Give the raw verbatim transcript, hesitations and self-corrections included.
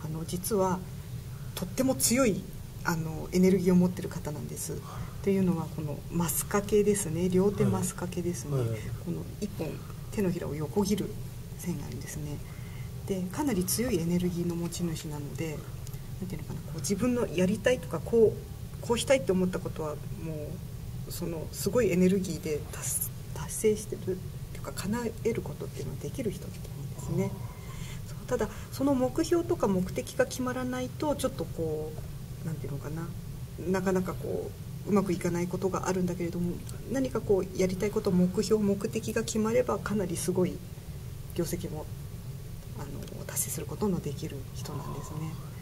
あの実はとっても強いあのエネルギーを持ってる方なんです。というのはこのマス掛けですね、両手マス掛けですね、はいはい、このいっぽん手のひらを横切る線があるんですね。でかなり強いエネルギーの持ち主なので、なんていうのかな、こう自分のやりたいとかこうこうしたいって思ったことはもうそのすごいエネルギーで 達, 達成してるっていうか叶えることっていうのはできる人ってなんですね。そうただその目標とか目的が決まらないとちょっとこうなんていうのかな、なかなかこううまくいかないことがあるんだけれども、何かこうやりたいこと、目標目的が決まればかなりすごい業績もあの達成することのできる人なんですね。